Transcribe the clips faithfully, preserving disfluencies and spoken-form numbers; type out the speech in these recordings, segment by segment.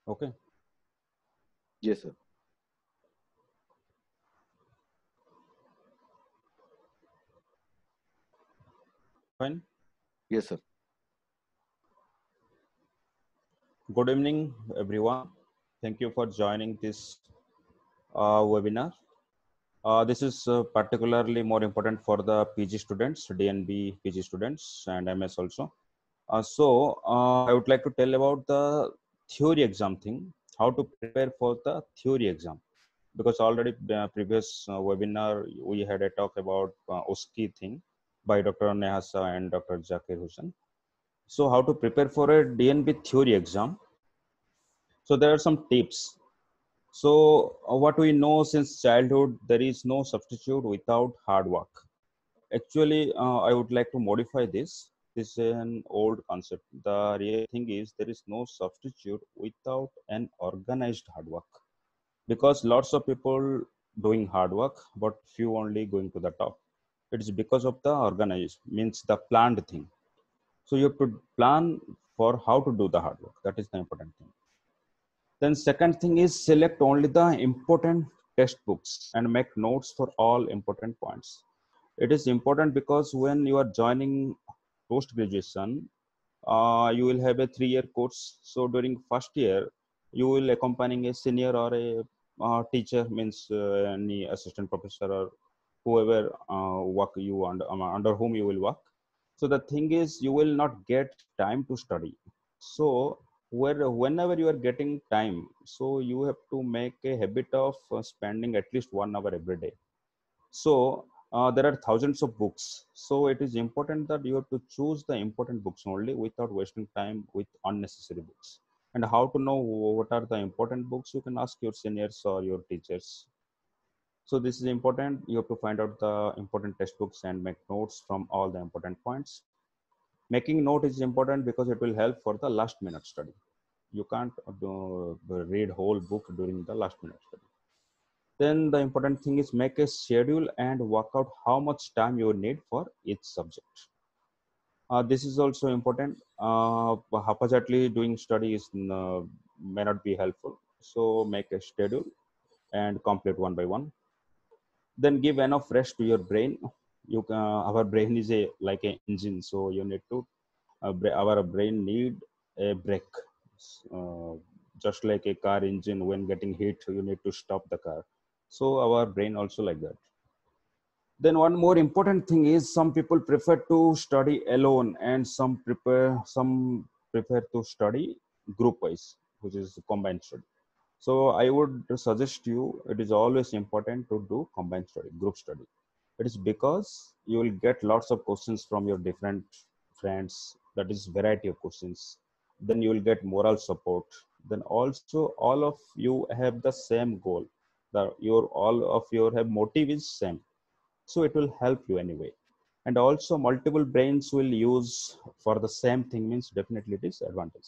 Okay. Yes, sir. Fine. Yes, sir. Good evening, everyone. Thank you for joining this uh, webinar. Uh, this is uh, particularly more important for the P G students, D N B P G students, and M S also. Uh, so, uh, I would like to tell about the theory exam thing, how to prepare for the theory exam. Because already uh, previous uh, webinar, we had a talk about uh, O S C E thing by Doctor Nehasa and Doctor Zakir Hussain. So, how to prepare for a D N B theory exam? So there are some tips. So uh, what we know since childhood, there is no substitute without hard work. Actually, uh, I would like to modify this. This is an old concept. The real thing is there is no substitute without an organized hard work. Because lots of people doing hard work, but few only going to the top. It is because of the organized, means the planned thing. So you have to plan for how to do the hard work. That is the important thing. Then second thing is select only the important textbooks and make notes for all important points. It is important because when you are joining post graduation, uh, you will have a three year course. So during first year, you will accompanying a senior or a uh, teacher, means uh, any assistant professor or whoever uh, work you under, um, under whom you will work. So the thing is, you will not get time to study. So where whenever you are getting time, so you have to make a habit of uh, spending at least one hour every day. So uh, there are thousands of books, so it is important that you have to choose the important books only without wasting time with unnecessary books. And how to know what are the important books? You can ask your seniors or your teachers. So this is important. You have to find out the important textbooks and make notes from all the important points. Making note is important because it will help for the last minute study. You can't uh, read whole book during the last minute study. Then the important thing is make a schedule and work out how much time you need for each subject. Uh, this is also important. Uh, haphazardly doing study is uh, may not be helpful. So make a schedule and complete one by one. Then give enough rest to your brain. You can, our brain is a like an engine, so you need to uh, our brain need a break. Uh, just like a car engine, when getting hit, you need to stop the car. So our brain also like that. Then one more important thing is some people prefer to study alone and some prepare some prefer to study group wise, which is combined study. So I would suggest you, it is always important to do combined study, group study. It is because you will get lots of questions from your different friends, that is variety of questions. Then you will get moral support. Then also all of you have the same goal. The your all of your have motive is same. So it will help you anyway. And also multiple brains will use for the same thing, means definitely it is advantage.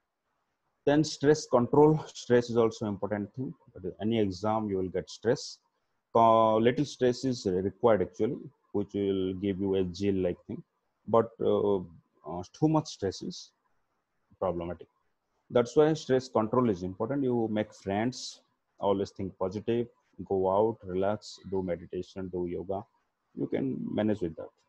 Then stress control. Stress is also important thing. But any exam you will get stress. Uh, little stress is required actually, which will give you a jail like thing. But uh, uh, too much stress is problematic. That's why stress control is important. You make friends, always think positive, go out, relax, do meditation, do yoga. You can manage with that.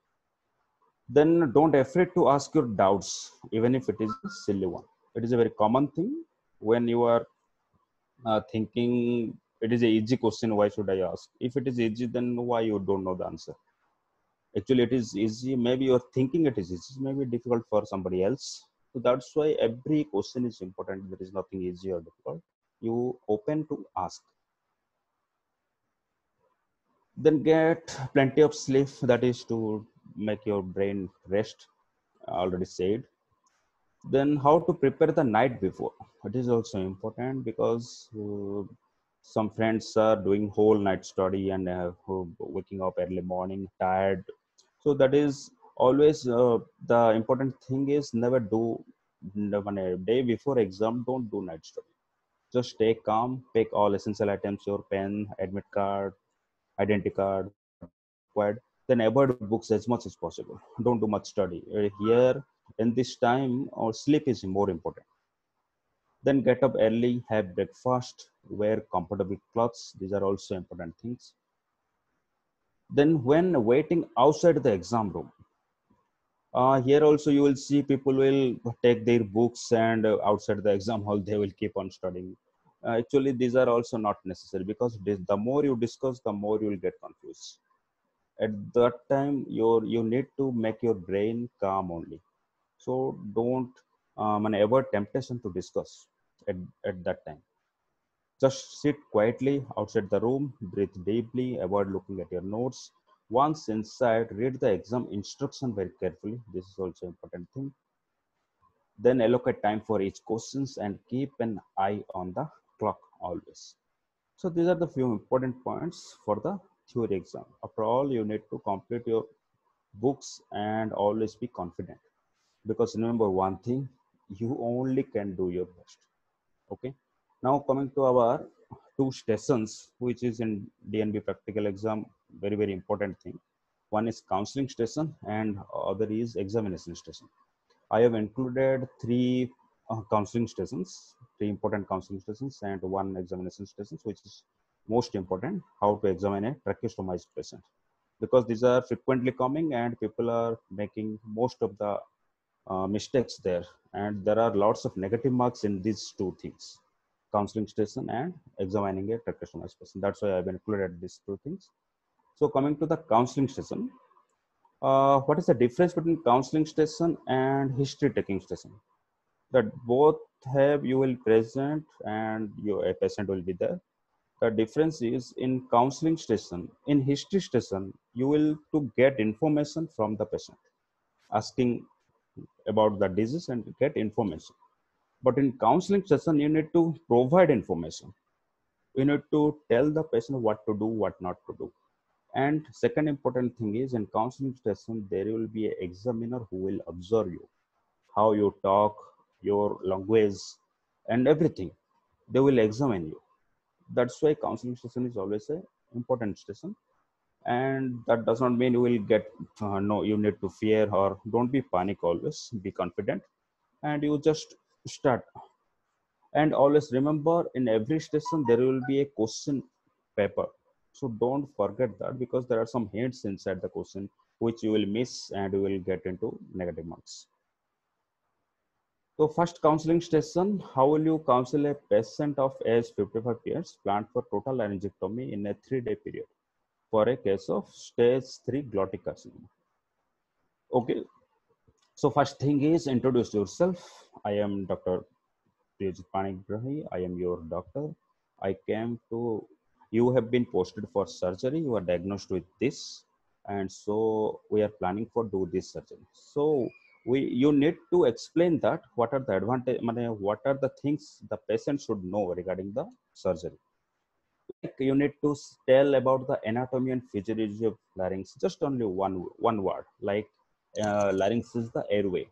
Then don't afraid to ask your doubts, even if it is a silly one. It is a very common thing. When you are uh, thinking it is a easy question, why should I ask? If it is easy, then why you don't know the answer? Actually it is easy, maybe you're thinking it is easy, maybe difficult for somebody else. So that's why every question is important. There is nothing easy or difficult. You open to ask. Then get plenty of sleep, that is to make your brain rest, already said. Then how to prepare the night before? It is also important because uh, some friends are doing whole night study and uh, who- waking up early morning tired. So that is always uh, the important thing is never do never, a day before exam, don't do night study. Just stay calm, pick all essential items, your pen, admit card, identity card, whatever is required. Then avoid books as much as possible. Don't do much study. Uh, here in this time, our sleep is more important. Then get up early, have breakfast, wear comfortable clothes. These are also important things. Then when waiting outside the exam room, uh, here also you will see people will take their books and uh, outside the exam hall they will keep on studying. Uh, actually, these are also not necessary because this, the more you discuss, the more you will get confused. At that time, your you need to make your brain calm only. So don't um, and avoid temptation to discuss at, at that time. Just sit quietly outside the room, breathe deeply, avoid looking at your notes. Once inside, read the exam instruction very carefully. This is also important thing. Then allocate time for each questions and keep an eye on the clock always. So these are the few important points for the theory exam. After all, you need to complete your books and always be confident. Because remember one thing, you only can do your best. Okay. Now coming to our two stations, which is in D N B practical exam, very very important thing. One is counseling station and other is examination station. I have included three uh, counseling stations, three important counseling stations, and one examination stations, which is most important. How to examine a tracheostomized patient, because these are frequently coming and people are making most of the uh, mistakes there, and there are lots of negative marks in these two things, counseling station and examining a tracheostomized patient. That's why I've included these two things. So coming to the counseling station, uh, what is the difference between counseling station and history taking station? That both have you will present and your a patient will be there. The difference is in counseling station, in history station, you will to get information from the patient, asking about the disease and get information. But in counseling session, you need to provide information. You need to tell the patient what to do, what not to do. And second important thing is in counseling session, there will be an examiner who will observe you, how you talk, your language, and everything. They will examine you. That's why counseling session is always a important session. And that does not mean you will get uh, no. You need to fear or don't be panic. Always be confident, and you just start. And always remember, in every station there will be a question paper. So don't forget that, because there are some hints inside the question which you will miss and you will get into negative marks. So first counseling session, how will you counsel a patient of age fifty-five years planned for total laryngectomy in a three-day period for a case of stage three glottic carcinoma? Okay, so first thing is introduce yourself. I am Doctor Priyajit Panigrahi. I am your doctor. I came to, you have been posted for surgery. You are diagnosed with this. And so we are planning for do this surgery. So we, you need to explain that what are the advantage, what are the things the patient should know regarding the surgery. Like you need to tell about the anatomy and physiology of larynx, just only one, one word, like uh, larynx is the airway.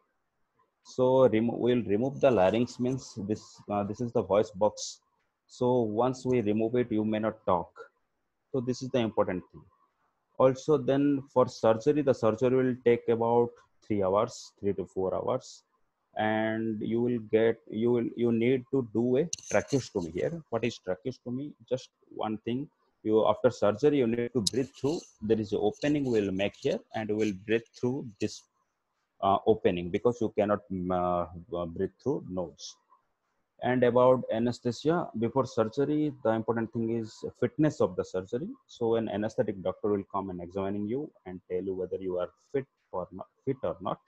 So remo we'll remove the larynx means this uh, this is the voice box. So once we remove it, you may not talk. So this is the important thing. Also, then for surgery, the surgery will take about three hours, three to four hours, and you will get you will you need to do a tracheostomy here. What is tracheostomy? Just one thing. You after surgery, you need to breathe through. There is an opening we will make here, and you will breathe through this uh, opening, because you cannot mm, uh, breathe through nose. And about anesthesia before surgery, the important thing is fitness of the surgery. So an anesthetic doctor will come and examining you and tell you whether you are fit or not fit or not.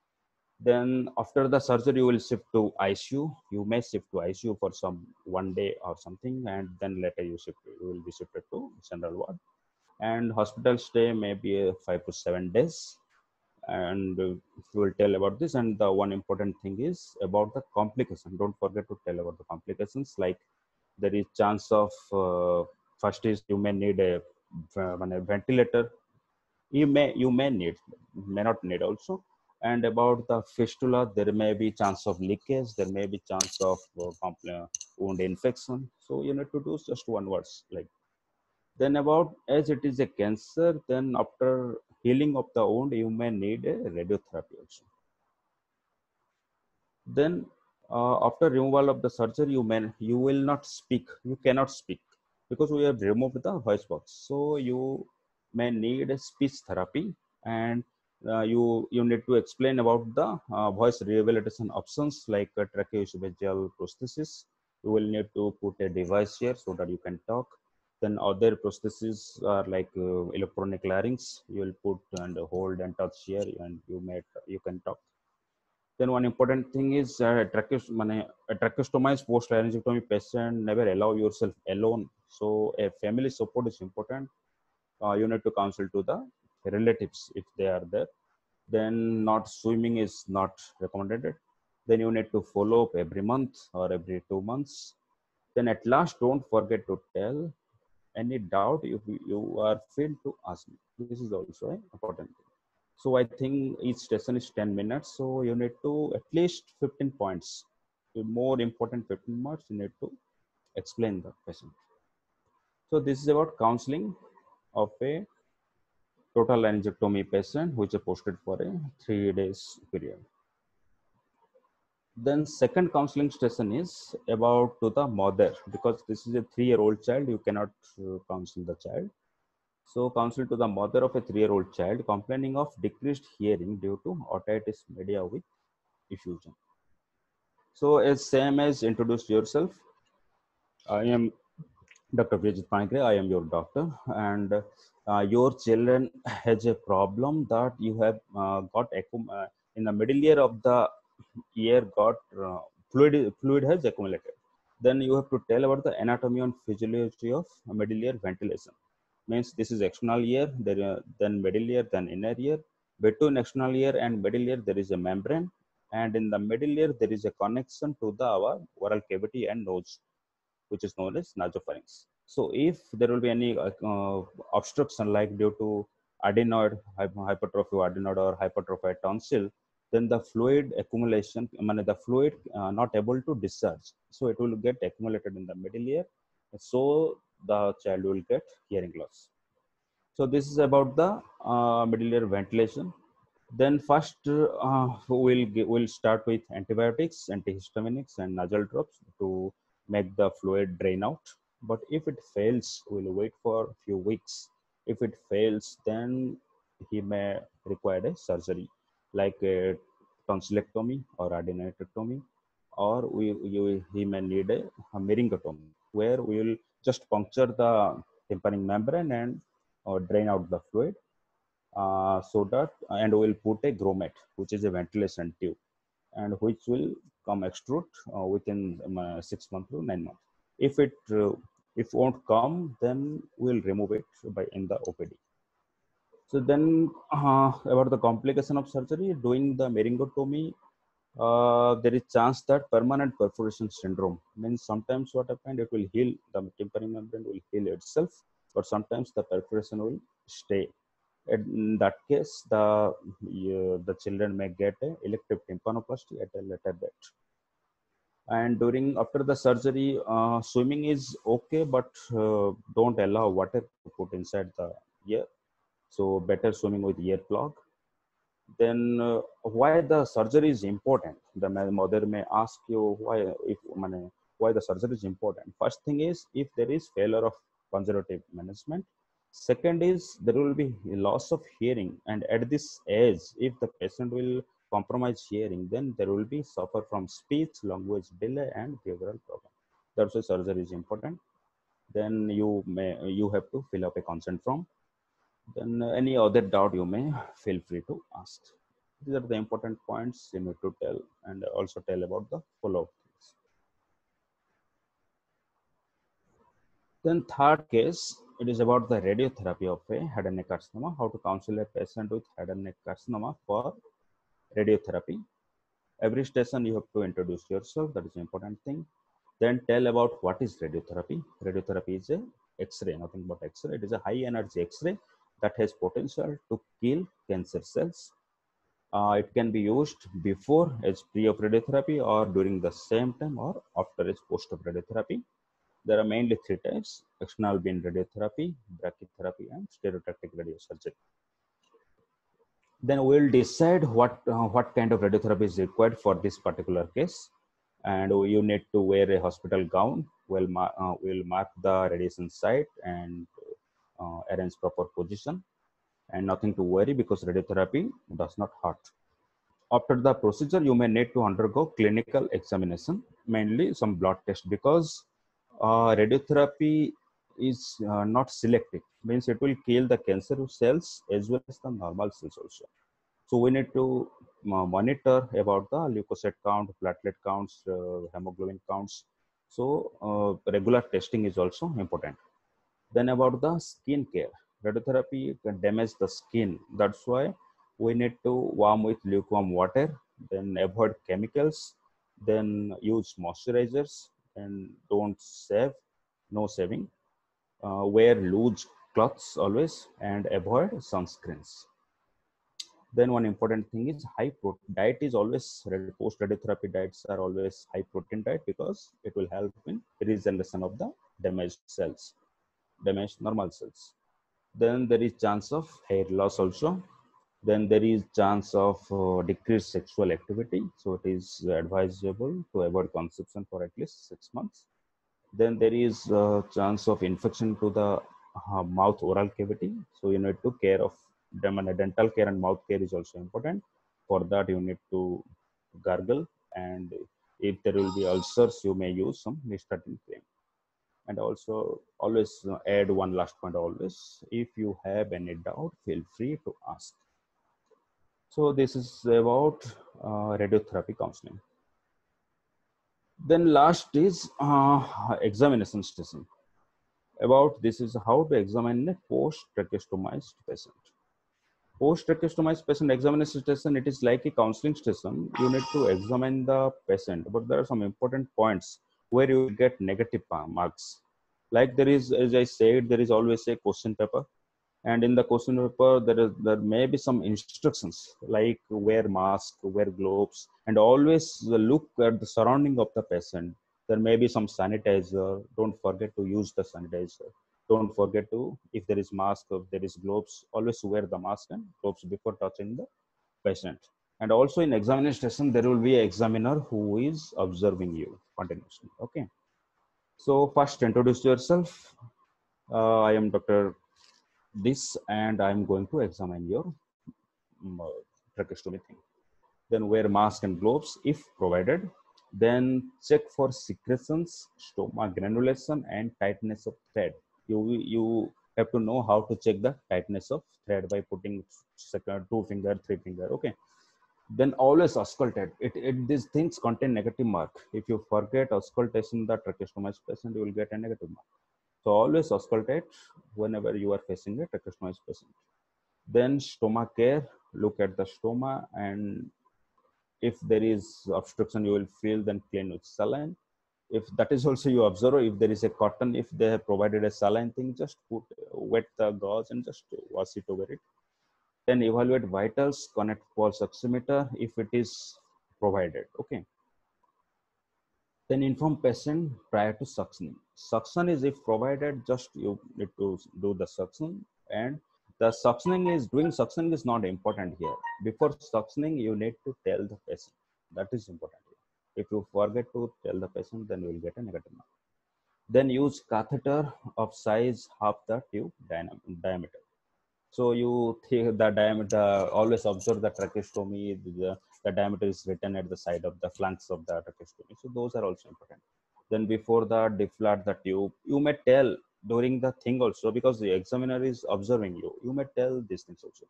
Then after the surgery, you will shift to I C U. You may shift to I C U for some one day or something, and then later you shift you will be shifted to general ward. And hospital stay may be uh, five to seven days, and uh, we will tell about this. And the one important thing is about the complication. Don't forget to tell about the complications, like there is chance of uh, first is you may need a, uh, a ventilator. You may you may need, may not need also. And about the fistula, there may be chance of leakage, there may be chance of uh, compl- wound infection. So you need to do just one words like. Then about as it is a cancer, then after healing of the wound, you may need a radiotherapy also. Then Uh, after removal of the surgery, you may you will not speak. You cannot speak because we have removed the voice box. So you may need a speech therapy, and uh, you you need to explain about the uh, voice rehabilitation options like uh, tracheoesophageal prosthesis. You will need to put a device here so that you can talk. Then other prostheses are like uh, electronic larynx. You will put and hold and touch here, and you may you can talk. Then one important thing is uh, tracheos- mane- a tracheostomized post-laryngectomy patient never allow yourself alone. So a family support is important. Uh, you need to counsel to the relatives if they are there. Then not swimming is not recommended. Then you need to follow up every month or every two months. Then at last, don't forget to tell any doubt if you are feel to ask me. This is also an important thing. So I think each session is ten minutes. So you need to at least fifteen points. The more important fifteen minutes, you need to explain the patient. So this is about counseling of a total laryngectomy patient, which is posted for a three days period. Then second counseling session is about to the mother, because this is a three-year-old child. You cannot uh, counsel the child. So counsel to the mother of a three-year-old child complaining of decreased hearing due to otitis media with effusion. So as same as introduce yourself, I am Doctor Vijit Pankre. I am your doctor, and uh, your children has a problem that you have uh, got uh, in the middle year of the year got uh, fluid fluid has accumulated. Then you have to tell about the anatomy and physiology of middle ear ventilation. Means this is external ear, there, uh, then middle ear, then inner ear. Between external ear and middle ear, there is a membrane, and in the middle ear, there is a connection to the our oral cavity and nose, which is known as nasopharynx. So if there will be any uh, uh, obstruction like due to adenoid hypertrophy adenoid or hypertrophied tonsil, then the fluid accumulation, I mean the fluid uh, not able to discharge. So it will get accumulated in the middle ear. So the child will get hearing loss. So this is about the uh, middle ear ventilation. Then first uh, we'll we'll start with antibiotics, antihistaminics, and nasal drops to make the fluid drain out. But if it fails, we'll wait for a few weeks. If it fails, then he may require a surgery like a tonsillectomy or adenoidectomy, or we, we he may need a, a myringotomy, where we will just puncture the tympanic membrane and uh, drain out the fluid, uh, so that, and we'll put a grommet, which is a ventilation tube, and which will come extrude uh, within um, uh, six months to nine months. If it uh, if won't come, then we'll remove it by in the O P D. So then uh, about the complication of surgery, doing the myringotomy, uh, there is chance that permanent perforation syndrome means sometimes what happened, it will heal, the tympanic membrane will heal itself, but sometimes the perforation will stay. In that case, the uh, the children may get a elective tympanoplasty at a later date. And during after the surgery, uh, swimming is okay, but uh, don't allow water to put inside the ear. So better swimming with ear plug. Then uh, why the surgery is important? The mother may ask you why, if why the surgery is important. First thing is if there is failure of conservative management. Second is there will be loss of hearing, and at this age, if the patient will compromise hearing, then there will be suffer from speech, language delay, and behavioral problem. That's why surgery is important. Then you may you have to fill up a consent form. Then uh, any other doubt you may feel free to ask. These are the important points you need to tell, and also tell about the follow-up things. Then third case, it is about the radiotherapy of a head and neck carcinoma, how to counsel a patient with head and neck carcinoma for radiotherapy. Every session you have to introduce yourself, that is the important thing. Then tell about what is radiotherapy. Radiotherapy is a X-ray, nothing but X-ray. It is a high energy X-ray that has potential to kill cancer cells. Uh, it can be used before as pre of radiotherapy, or during the same time, or after as post of radiotherapy. There are mainly three types: external beam radiotherapy, brachytherapy, and stereotactic radiosurgery. Then we'll decide what uh, what kind of radiotherapy is required for this particular case. and you need to wear a hospital gown. We'll, mar- uh, we'll mark the radiation site and uh, arrange proper position, and nothing to worry because radiotherapy does not hurt. After the procedure, you may need to undergo clinical examination, mainly some blood test, because uh, radiotherapy is uh, not selective, means it will kill the cancer cells as well as the normal cells also. So we need to uh, monitor about the leukocyte count, platelet counts, uh, hemoglobin counts. So uh, regular testing is also important. Then about the skin care, radiotherapy can damage the skin. That's why we need to warm with lukewarm water, then avoid chemicals, then use moisturizers, and don't shave, no shaving. Uh, wear loose clothes always and avoid sunscreens. Then one important thing is high protein diet is always post radiotherapy diets are always high protein diet because it will help in regeneration of the damaged cells, damaged normal cells. Then there is chance of hair loss also. Then there is chance of uh, decreased sexual activity. So it is advisable to avoid conception for at least six months. Then there is a chance of infection to the uh, mouth oral cavity. So you need to care of them, and dental care and mouth care is also important. For that you need to gargle, and if there will be ulcers, you may use some Nystatin cream. And also always uh, add one last point always, if you have any doubt, feel free to ask. So this is about uh, radiotherapy counseling. Then last is uh, examination station. About this is how to examine a post-tracheostomized patient. Post-tracheostomized patient examination station, it is like a counseling station. You need to examine the patient, but there are some important points where you will get negative marks. Like there is, as I said, there is always a question paper, and in the question paper there is there may be some instructions like wear mask, wear gloves, and always look at the surrounding of the patient. There may be some sanitizer. Don't forget to use the sanitizer. Don't forget to, if there is mask, if there is gloves, always wear the mask and gloves before touching the patient. And also in examination session there will be an examiner who is observing you continuously. Okay, so first introduce yourself. uh, I am Dr. this, and I'm going to examine your um, uh, tracheostomy thing. Then wear mask and gloves if provided. Then check for secretions, stoma granulation, and tightness of thread. You you have to know how to check the tightness of thread by putting second, two finger, three finger. Okay. Then always auscultate. It, it these things contain negative mark. If you forget auscultation the tracheostomy patient, you will get a negative mark. So always auscultate whenever you are facing a tracheostomy patient. Then stoma care, look at the stoma, and if there is obstruction you will feel, then clean with saline. If that is also you observe, if there is a cotton, if they have provided a saline thing, just put wet the gauze and just wash it over it. Then evaluate vitals, connect pulse oximeter if it is provided. Okay. Then inform patient prior to suctioning. Suction is if provided, just you need to do the suction, and the suctioning is doing suctioning is not important here. Before suctioning, you need to tell the patient. That is important here. If you forget to tell the patient, then you will get a negative mark. Then use catheter of size half the tube diameter. So you think the diameter, always observe the tracheostomy, the, the diameter is written at the side of the flanks of the tracheostomy. So those are also important. Then before the deflate the tube, you may tell during the thing also, because the examiner is observing you, you may tell these things also.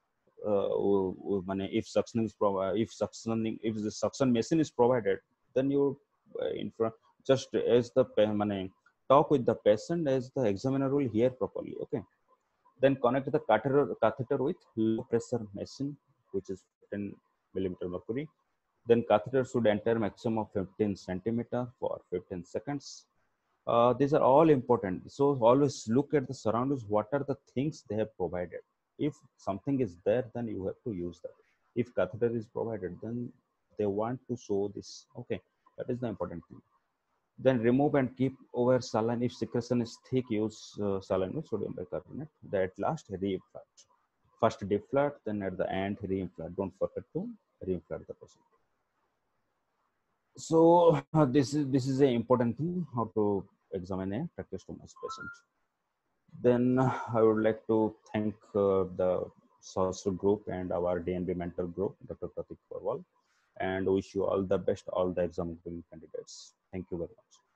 Uh, if suction is provided, if suctioning, if the suction machine is provided, then you uh, in front, just as the money, talk with the patient as the examiner will hear properly. Okay. Then connect the catheter, catheter with low pressure machine, which is fifteen millimeter mercury. Then catheter should enter maximum of fifteen centimeter for fifteen seconds. Uh, these are all important. So always look at the surroundings. What are the things they have provided? If something is there, then you have to use that. If catheter is provided, then they want to show this. Okay, that is the important thing. Then remove and keep over saline. If secretion is thick, use uh, saline with sodium bicarbonate. Then at last, re-inflate. First deflate, then at the end, re-inflate. Don't forget to re-inflate the patient. So uh, this is this is an important thing, how to examine a tracheostomus patient. Then uh, I would like to thank uh, the Sahasra group and our D N B mentor group, Doctor Pratik Porwal, and wish you all the best, all the exam candidates. Thank you very much.